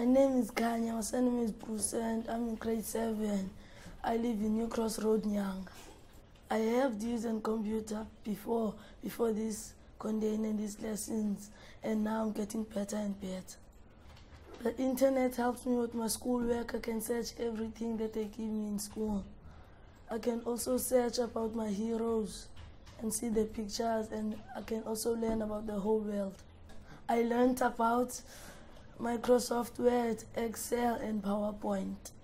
My name is Khanya, my surname is Bruce, and I'm in grade 7. I live in New Cross Road, Nyanga. I have used a computer before this containing these lessons, and now I'm getting better and better. The internet helps me with my schoolwork. I can search everything that they give me in school. I can also search about my heroes and see the pictures, and I can also learn about the whole world. I learned about Microsoft Word, Excel, and PowerPoint.